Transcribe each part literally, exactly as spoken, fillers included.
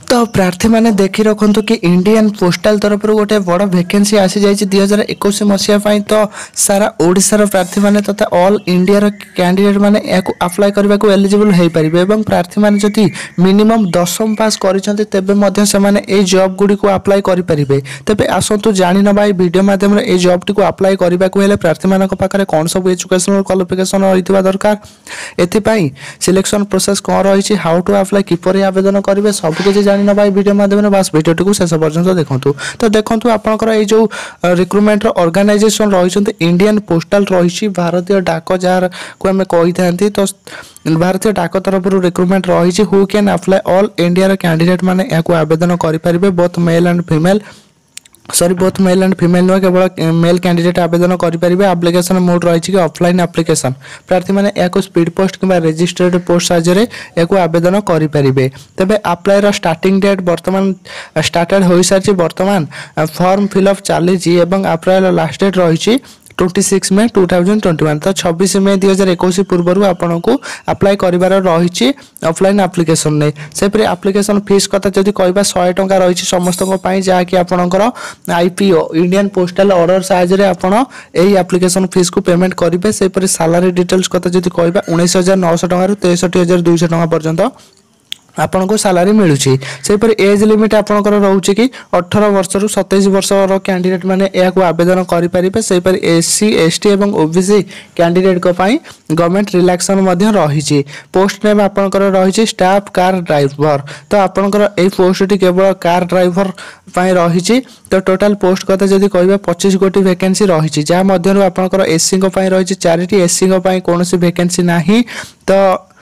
तो प्रार्थी मैंने देखी रखु कि इंडियन पोस्टाल तरफ गोटे बड़ वैकेंसी आसी जाइए दुई हजार इक्कीस मसीहा तो सारा ओडिशार प्रार्थी मैंने तथा ऑल इंडिया कैंडिडेट मैंने अप्लाई करने को एलिजिबल हो पारे और प्रार्थी मैंने जदि मिनिमम दशम पास कर से जॉब गुड़ी को अप्लाई करेंगे तेज आसतु जानी ना वीडियो माध्यम ये जॉब टी अप्लाई करने को प्रार्थी मान पाखे कौन सब एजुकेशनल क्वालिफिकेशन रही दरकार एपाई सिलेक्शन प्रोसेस कौन रही हाउ टू अप्लाई किपर आवेदन करेंगे सबकि जानी ना वीडियो माध्यम बास वीडियो टी शेष पर्यटन देखूँ तो देखो आपंकर ये जो रिक्रुटमेंट ऑर्गेनाइजेशन रही इंडियन पोस्टाल रही भारतीय डाक जार को आम कही था तो भारतीय डाक तरफ रिक्रुटमेंट रही who can apply all India candidate मैंने या आवेदन करेंगे both male and female sorry both male and female नुह केवल मेल कैंडिडेट आवेदन करेंगे एप्लिकेशन मोड रही कि ऑफलाइन एप्लिकेशन प्रार्थी मैंने या स्पीड पोस्ट कि रजिस्टर्ड पोस्ट साहाय्य या आवेदन करेंगे तेज अप्लाई स्टार्टिंग डेट बर्तमान स्टार्टेड हो सारी बर्तमान फॉर्म फिलअप चली अप्लाई लास्ट डेट रही छब्बीस May two thousand twenty one तो छब्बीस मे दुई हजार इक्कीस पूर्व आपन को अप्लाई कर रही ऑफलाइन एप्लिकेशन ने सेपरी एप्लिकेशन फीस कथा जब कह सौ टंका रही समस्त जहाँकि आपंकर आईपीओ इंडियन पोस्टाल ऑर्डर साहाय्य आपड़ यही एप्लिकेशन फीस को पेमेंट करेंगे सेपरी सैलरी डिटेल्स कथा जब कह उन्नीस हजार नौश टकर तेसठी हजार दुईश टका पर्यंत आपन को सैलरी मिलूँ सेपरी एज लिमिट आपंकर रोचे कि अठारह वर्ष रु सतैश वर्ष कैंडिडेट मैंने या आवेदन करेंगे सेपरी एससी एसटी और ओबीसी कैंडिडेट गवर्नमेंट रिलैक्सन रही पोस्ट नेम आपंकर रही स्टाफ कार ड्राइवर तो आपंकर यही पोस्ट टी केवल कार ड्राइवर रही तो टोटाल पोस्ट कथा जब कह पच्चीस गोटी वैकेंसी रही जहाँ मध्य आपंकर एससी रही चारिटी एससी कौन वैकेंसी ना तो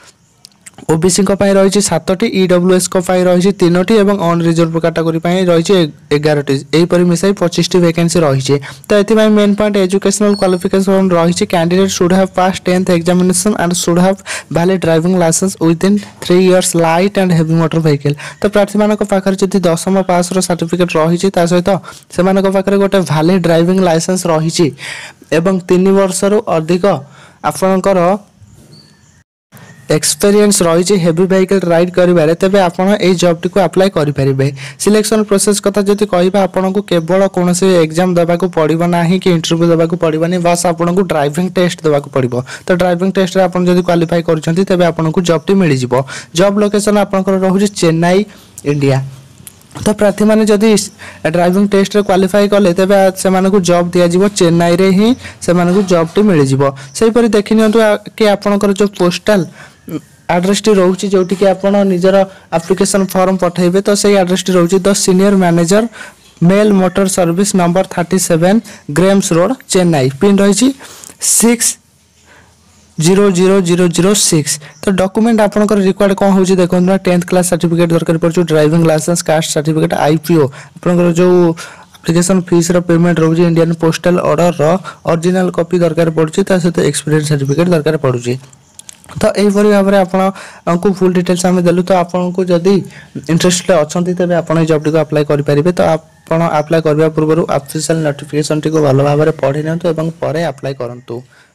ओबीसी रही सातटी ईडब्ल्यूएस रही तीनो और अन रिजर्व कैटेगरी रही एगारटी यहीपरि मिसाई पच्चीस वैकेंसी रही तो ये मेन पॉइंट एजुकेशनल क्वालिफिकेशन रही candidate should have pass tenth examination and should have valid driving licence within three years light and heavy motor vehicle तो प्रार्थी मान पाखे जब दशम पास सर्टिफिकेट रही सहित से गोटे वैलिड ड्राइविंग लाइसेंस रही तीन वर्ष रु अधिक आपणकर एक्सपीरियंस रही हेवी व्हीकल राइड करेंगे तेज आप जॉब टी अप्लाई करेंगे सिलेक्शन प्रोसेस कथा जब कह आपन को केवल कौन एग्जाम देवाक पड़ो ना कि इंटरव्यू देवाक पड़ो नहीं बस आपन को ड्राइविंग टेस्ट देवाक पड़ो तो ड्राइविंग टेस्ट आप क्वालिफाई कर आपन को जॉब टी मिल जाव जॉब लोकेशन आपंकर रोचे चेन्नई इंडिया तो प्रार्थी मैंने जदि ड्राइविंग टेस्ट रे क्वालिफाई कले तेज से जॉब दिज्व चेन्नई रे ही से जॉब टी मिल जाव सेहीपरि देखि नियंतु कि आपनकर जो पोस्टाल एड्रेस टी रोचे जो कि आप निजर एप्लिकेशन फॉर्म पठेबे तो से एड्रेस टी रोचे the senior manager mail motor service number thirty seven greams road Chennai pin रही six zero zero zero zero six तो डॉक्यूमेंट आपंकर रिक्वायर्ड कौन हो देखो ना टेंथ क्लास सर्टिफिकेट दरकार पड़े driving licence caste certificate IPO आपंकर जो एप्लिकेशन फीस रो पेमेंट रोचे इंडियन पोस्टल ऑर्डर रो ओरिजिनल कॉपी दरकार पड़ुची ता सहित एक्सपीरियंस सर्टिफिकेट दरकार पड़ुची तो यहीपरि भाव में आपको फुल डिटेल्स आम देलु तो आपको जदि इंटरेस्टेड अच्छा तेज आप जॉब टी अप्लाई करेंगे तो आप अप्लाई करने पूर्व ऑफिशियल नोटिफिकेशन टी भल भाव में पढ़ी नियंतु और अप्लाई करूँ।